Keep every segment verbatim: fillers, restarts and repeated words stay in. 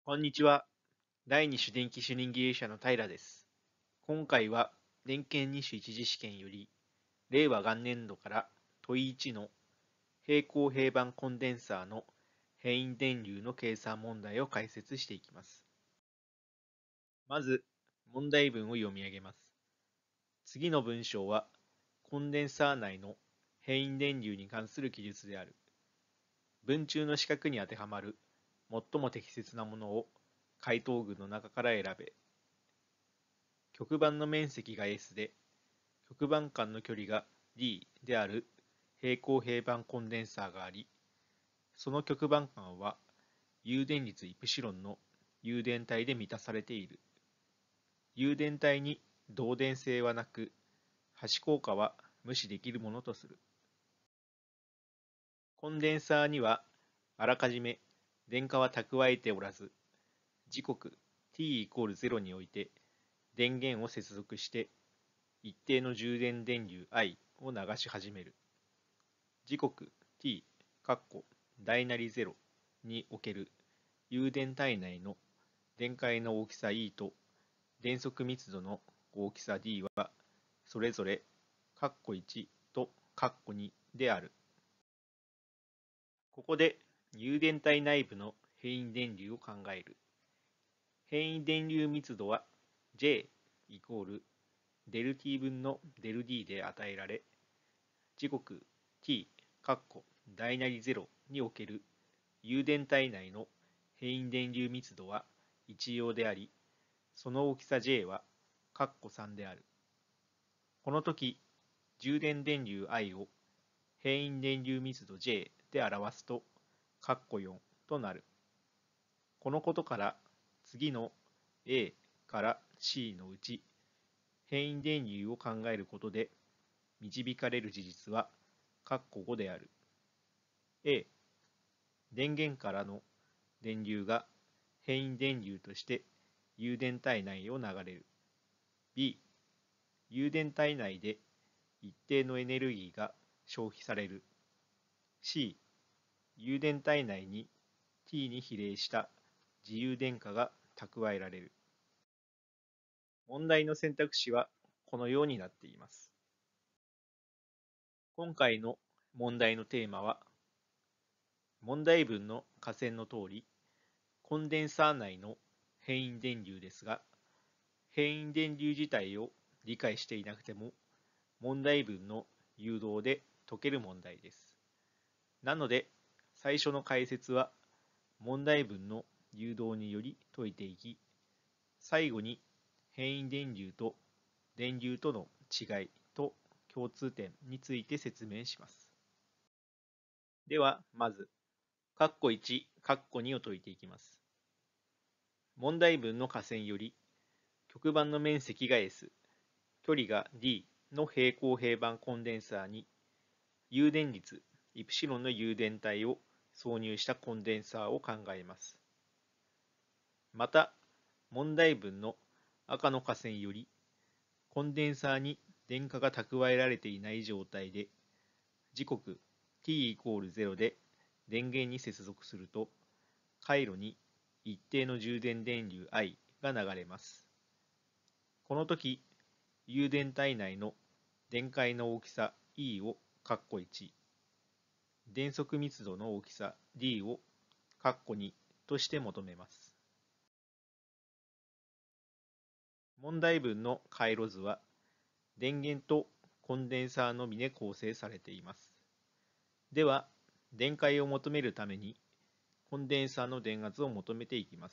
こんにちは。第二種電気主任技術者の平です。今回は電検二種一次試験より、令和元年度から問いいちの平行平板コンデンサーの変因電流の計算問題を解説していきます。まず、問題文を読み上げます。次の文章は、コンデンサー内の変因電流に関する記述である。文中の四角に当てはまる最も適切なものを回答群の中から選べ。極板の面積が S で、極板間の距離が D である平行平板コンデンサーがあり、その極板間は誘電率イプシロンの誘電体で満たされている。誘電体に導電性はなく、端効果は無視できるものとする。コンデンサーにはあらかじめ電荷は蓄えておらず、時刻 t イコールゼロにおいて電源を接続して一定の充電電流 I を流し始める。時刻 t 大なりゼロにおける誘電体内の電解の大きさ E と電速密度の大きさ D はそれぞれいちとにである。ここで誘電体内部の変因電流を考える。変因電流密度は J イコールデル T 分のデル D で与えられ、時刻 t 大なりゼロにおける誘電体内の変因電流密度は一様であり、その大きさ J はさんである。この時、充電電流 I を変因電流密度 J で表すとよんとなる。このことから次の A から C のうち変因電流を考えることで導かれる事実はごである。A、電源からの電流が変因電流として誘電体内を流れる。B、誘電体内で一定のエネルギーが消費される。C、誘電体内に T に比例した自由電荷が蓄えられる。問題の選択肢はこのようになっています。今回の問題のテーマは、問題文の下線の通り、コンデンサー内の変因電流ですが、変因電流自体を理解していなくても、問題文の誘導で解ける問題です。なので、最初の解説は問題文の誘導により解いていき、最後に変因電流と電流との違いと共通点について説明します。では、まず、いち、にを解いていきます。問題文の下線より、極板の面積が S、距離が D の平行平板コンデンサーに、誘電率イプシロンの誘電体を挿入したコンデンサーを考えます。また、問題文の赤の下線より、コンデンサーに電荷が蓄えられていない状態で、時刻 t イコールゼロで電源に接続すると、回路に一定の充電電流 I が流れます。この時、誘電体内の電解の大きさ E をいち、電速密度の大きさ D をにとして求めます。問題文の回路図は、電源とコンデンサーのみで構成されています。では、電解を求めるために、コンデンサーの電圧を求めていきます。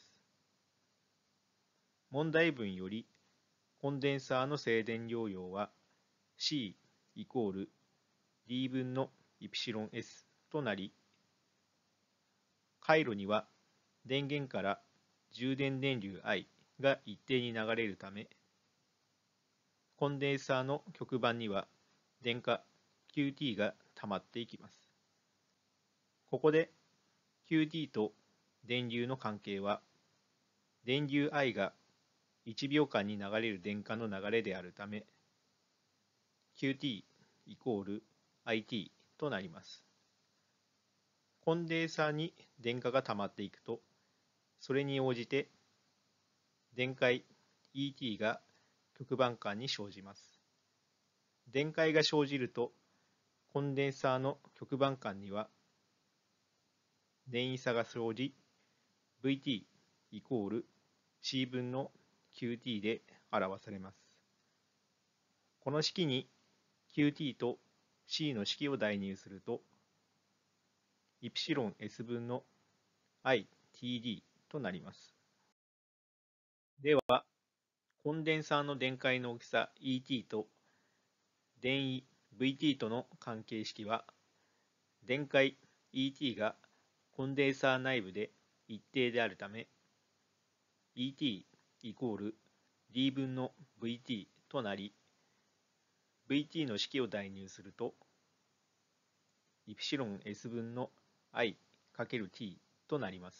問題文より、コンデンサーの静電容量は C イコール D 分のイプシロン S となり、回路には電源から充電電流 I が一定に流れるため、コンデンサーの極板には電荷 キューティー が溜まっていきます。ここで キューティー と電流の関係は、電流 I がいちびょうかんに流れる電荷の流れであるため、キューティー イコール アイティー となります。コンデンサーに電荷が溜まっていくと、 それに応じて電解 イーティー が極板間に生じます。電解が生じると、コンデンサーの極板間には電位差が生じ、ブイティー イコール C 分の キューティー で表されます。この式に キューティー と C の式を代入すると、イプシロン S 分の アイティーディー となります。では、コンデンサーの電解の大きさ イーティー と電位 ブイティー との関係式は、電解 イーティー がコンデンサー内部で一定であるため、イーティー イコール D 分の ブイティー となり、ブイティー の式を代入すると、イプシロン S 分の I×T となります。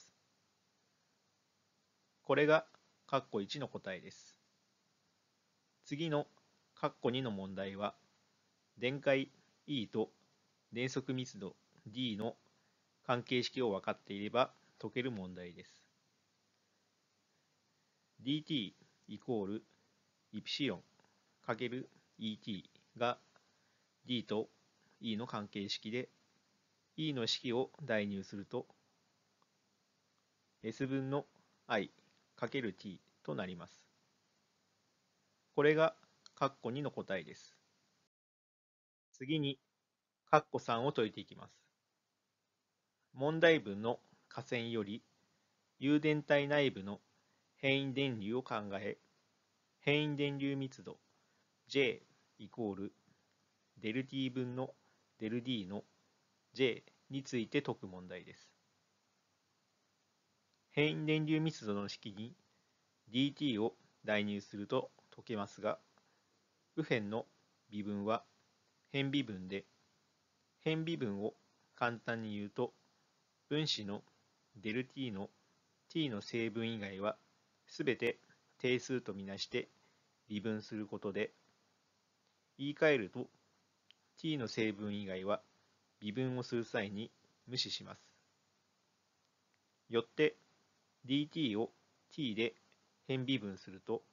これが括弧いちの答えです。次の括弧にの問題は、電解 E と電速密度 D の関係式を分かっていれば解ける問題です。ディーティー イコールイプシロン×イーティー が D と E の関係式で、E の式を代入すると S 分の I×T となります。これが括弧にの答えです。次に括弧さんを解いていきます。問題文の下線より誘電体内部の変因電流を考え、変因電流密度 J イコールデル T 分のデル D の J について解く問題です。変因電流密度の式に ディーティー を代入すると解けますが、右辺の微分は変微分で、変微分を簡単に言うと、分子のデル T の T の成分以外はすべて定数とみなして微分することで、言い換えると T の成分以外は微分をする際に無視します。よって ディーティー を T で変微分すると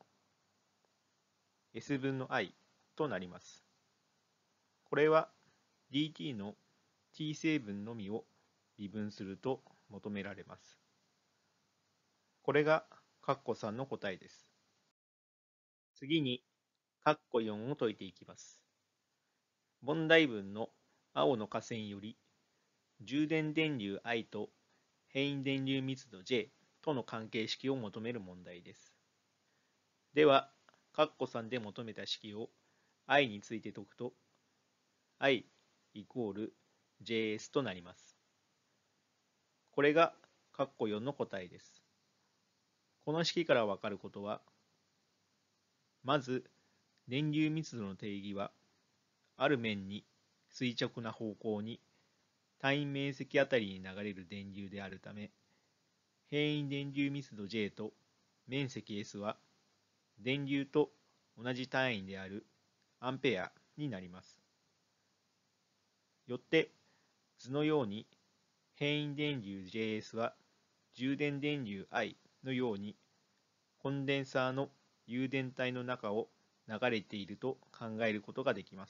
S 分の I となります。これは ディーティー の T 成分のみを微分すると求められます。これが括弧さんの答えです。次に括弧よんを解いていきます。問題文の青の下線より充電電流 I と変因電流密度 J との関係式を求める問題です。では、括弧さんで求めた式を I について解くと I イコール ジェイエス となります。これが括弧よんの答えです。この式からわかることは、まず電流密度の定義は、ある面に垂直な方向に単位面積あたりに流れる電流であるため、変因電流密度 J と面積 S は電流と同じ単位であるアンペアになります。よって、図のように変因電流 ジェイエス は充電電流 I のようにコンデンサーの誘電体の中を流れていると考えることができます。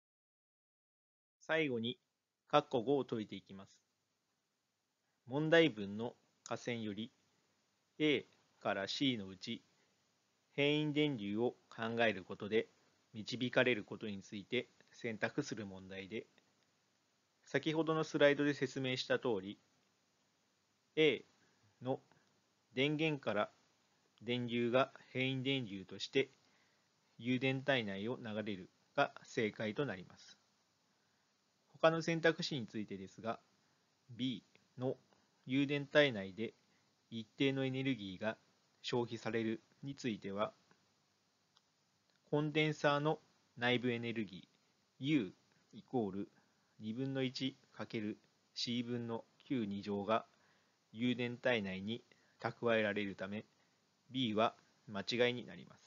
最後に括弧ごを解いていきます。問題文の下線より A から C のうち変因電流を考えることで導かれることについて選択する問題で、先ほどのスライドで説明した通り、A の電源から電流が変因電流として誘電体内を流れるが正解となります。他の選択肢についてですが、B の誘電体内で一定のエネルギーが消費されるについては、コンデンサーの内部エネルギー U イコールにぶんのいち× C 分の Q に乗が誘電体内に蓄えられるため B は間違いになります。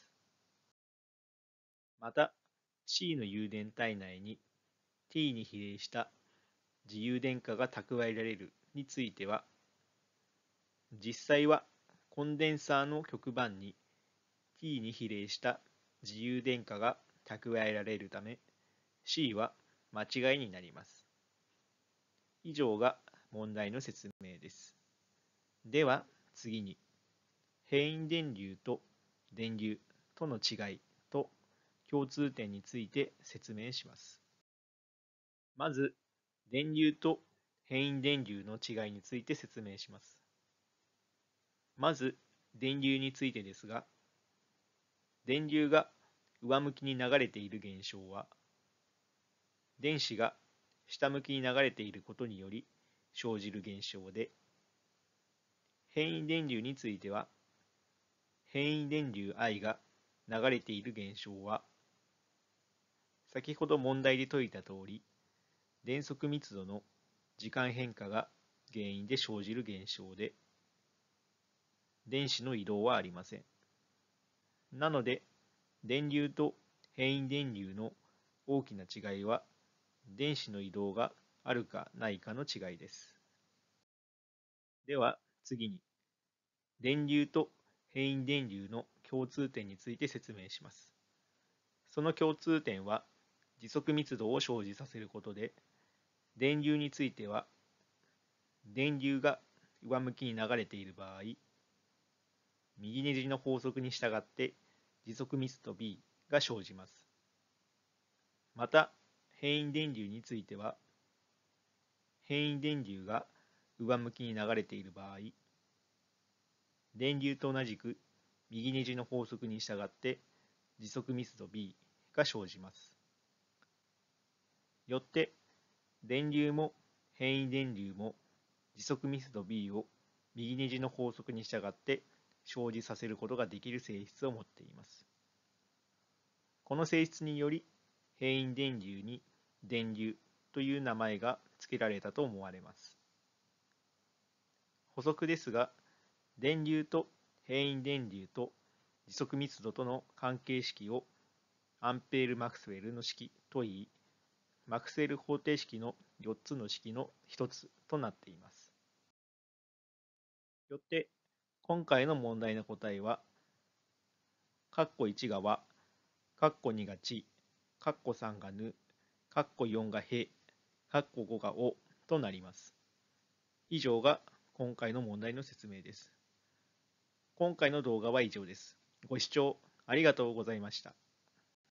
また C の誘電体内に T に比例した自由電荷が蓄えられるについては実際はコンデンサーの極板に T に比例した自由電荷が蓄えられるため C は間違いになります。以上が問題の説明です。では次に変因電流と電流との違いと共通点について説明します。まず電流と変因電流の違いについて説明します。まず電流についてですが、電流が上向きに流れている現象は、電子が下向きに流れていることにより生じる現象で、変因電流については、変因電流 I が流れている現象は、先ほど問題で解いた通り、電速密度の時間変化が原因で生じる現象で、電子の移動はありません。なので、電流と変因電流の大きな違いは、電子の移動があるかないかの違いです。では次に、電流と変因電流の共通点について説明します。その共通点は、時速密度を生じさせることで、電流については、電流が上向きに流れている場合、右ネジの法則に従って時速密度 B が生じます。また、変因電流については、変因電流が上向きに流れている場合、電流と同じく右ネジの法則に従って時速密度 B が生じます。よって、電流も変因電流も時速密度 B を右ネジの法則に従って生じさせることができる性質を持っています。この性質により、変因電流に電流という名前が付けられたと思われます。補足ですが、電流と変因電流と時速密度との関係式をアンペール・マクスウェルの式といい、マクスウェル方程式のよっつの式のひとつとなっています。よって、今回の問題の答えは、括弧いちが和、括弧にがち、括弧さんがぬ、括弧よんがへ、括弧ごがおとなります。以上が今回の問題の説明です。今回の動画は以上です。ご視聴ありがとうございました。